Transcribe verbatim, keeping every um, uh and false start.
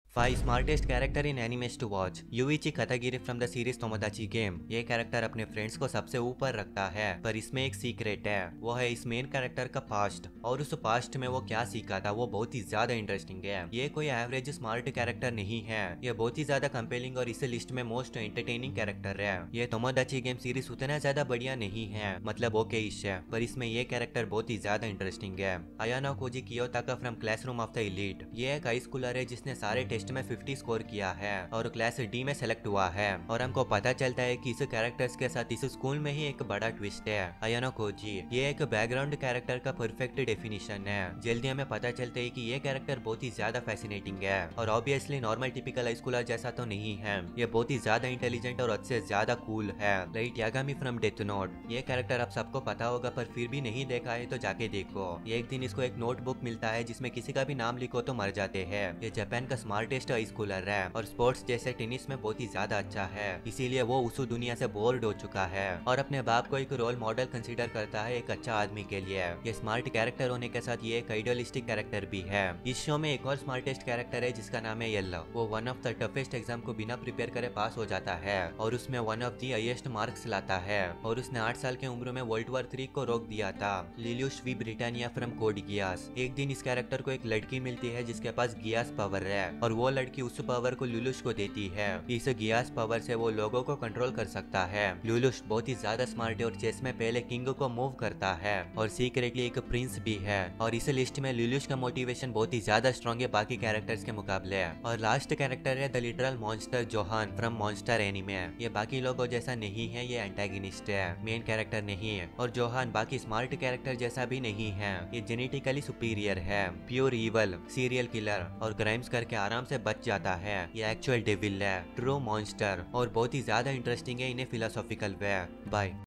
Five smartest character in animes to watch. Yuichi Katagiri from the series Tomodachi game. ये character अपने friends को सबसे ऊपर रखता है, पर इसमें एक सीक्रेट है। वो है इस मेन कैरेक्टर का पास्ट, और उस पास्ट में वो क्या सीखा था वो बहुत ही ज्यादा इंटरेस्टिंग है। ये कोई एवरेज स्मार्ट कैरेक्टर नहीं है, ये बहुत ही ज्यादा कंपेलिंग और इस लिस्ट में मोस्ट एंटरटेनिंग कैरेक्टर है। ये तोमोदाची गेम सीरीज उतना ज्यादा बढ़िया नहीं है, मतलब ओके इश है, पर इसमें ये कैरेक्टर बहुत ही ज्यादा इंटरेस्टिंग है। Ayanokoji Kiyotaka from classroom of the elite. ये एक हाई स्कूलर है जिसने सारे टेस्ट में फिफ्टी स्कोर किया है और क्लास डी में सेलेक्ट हुआ है। और हमको पता चलता है कि इस कैरेक्टर्स के साथ इस स्कूल में ही एक बड़ा ट्विस्ट है। अयानो कोजी ये एक बैकग्राउंड कैरेक्टर का परफेक्ट डेफिनेशन है। जल्दी हमें पता चलता है कि ये कैरेक्टर बहुत ही ज्यादा फैसिनेटिंग है और obviously normal typical high schooler जैसा तो नहीं है। ये बहुत ही ज्यादा इंटेलिजेंट और हद से ज्यादा कूल है। Light Yagami from Death Note. ये कैरेक्टर आप सबको पता होगा, पर फिर भी नहीं देखा है तो जाके देखो। एक दिन इसको एक नोटबुक मिलता है जिसमें किसी का भी नाम लिखो तो मर जाते हैं। ये जापान का स्मार्टेस्ट हाई स्कूलर है और स्पोर्ट्स जैसे टेनिस में बहुत ही ज्यादा अच्छा है, इसीलिए वो उस दुनिया से बोर्ड हो चुका है और अपने बाप को एक रोल मॉडल कंसीडर करता है एक अच्छा आदमी के लिए। ये स्मार्ट कैरेक्टर होने के साथ ये एक आइडियलिस्टिक कैरेक्टर भी है। इस शो में एक और स्मार्टेस्ट कैरेक्टर है जिसका नाम है येलो। वो one of the toughest exam को बिना प्रिपेयर करे पास हो जाता है और उसमें one of the highest marks लाता है और उसने आठ साल की उम्र में वर्ल्ड वॉर थ्री को रोक दिया था। Lelouch vi Britannia from Code Geass. एक दिन इस कैरेक्टर को एक लड़की मिलती है जिसके पास गियास पावर है और वो लड़की उस पावर को लुलुश को देती है। इस गियास पावर से वो लोगों को कंट्रोल कर सकता है। लुलुश बहुत ही ज्यादा स्मार्ट है और चेस में पहले किंग को मूव करता है और सीक्रेटली एक प्रिंस भी है। और इस लिस्ट में लुलुश का मोटिवेशन बहुत ही ज्यादा स्ट्रॉन्ग है बाकी कैरेक्टर्स के मुकाबले। और लास्ट कैरेक्टर है the literal monster Johan from Monster anime. ये बाकी लोगों जैसा नहीं है, ये एंटागनिस्ट है, मेन कैरेक्टर नहीं है। और जोहान बाकी स्मार्ट कैरेक्टर जैसा भी नहीं है, ये जेनेटिकली सुपीरियर है, प्योर इवल, सीरियल किलर और क्राइम्स करके आराम से बच जाता है। ये एक्चुअल डेविल है, ट्रू मॉन्स्टर और बहुत ही ज्यादा इंटरेस्टिंग है इन ए फिलोसॉफिकल वे। बाय।